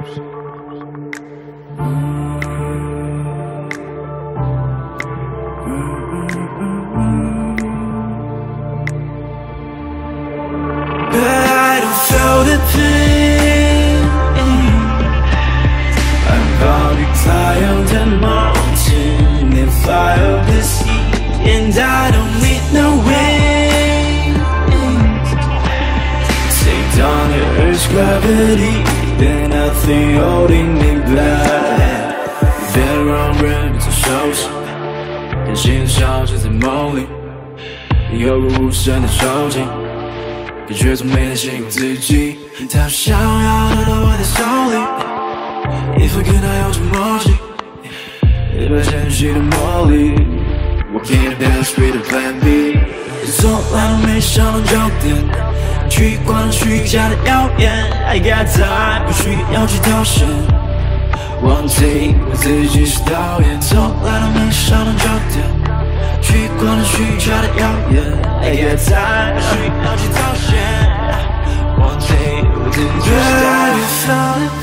Gravity, there's nothing holding me back. 别让人最熟悉，典型的消失在梦里，有个无声的抽筋，可却从没能信过自己。他想要得到我的手里，一份跟他有着默契，100前戏的魔力。我给了 Best Street 的 Plan B， 从来都没想到焦点。去惯虚假的谣言 I got time， 不需要去挑选，忘记我自己是导演，从来都没想到焦点。去惯虚假的谣言 I got time， 不需要去挑选，忘记我自己是导演。Feel the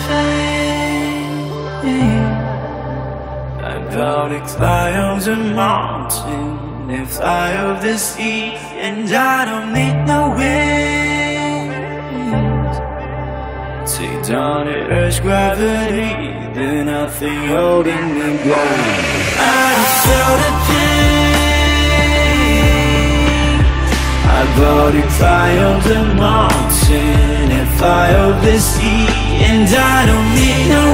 pain， I'm about to climb the mountain and fly over the sea, and I don't need no wind. Take down the earth's gravity, there's nothing holding me back. I don't feel the pain. I bought a fly of the mountain and fly of the sea, and I don't need no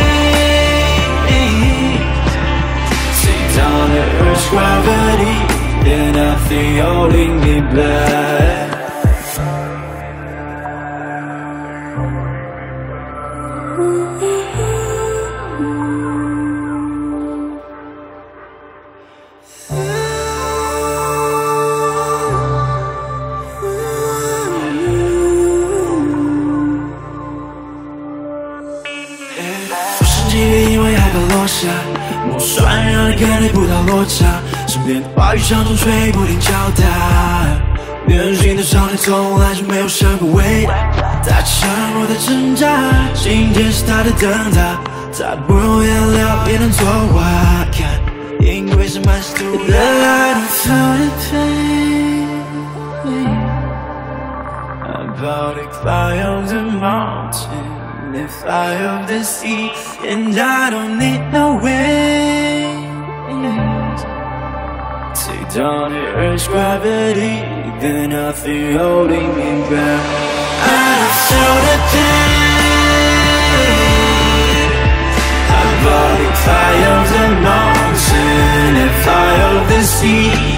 rain. Take down the earth's gravity, there's nothing holding me back.因为害怕落下，磨酸让你感觉不到落差，身边的话语像风吹不停敲打，远行的少年从来就没有想过未来，他沉默的挣扎，今天是他的灯塔，他不用颜料也能作画看，因为是满是突然。I don't feel the pain, I'm about to climb on the mountain and fly over the sea, and I don't need no wings. Take down the earth's gravity, there's nothing holding me back. I don't feel the pain. I'm about to fly over the mountain and fly over the sea,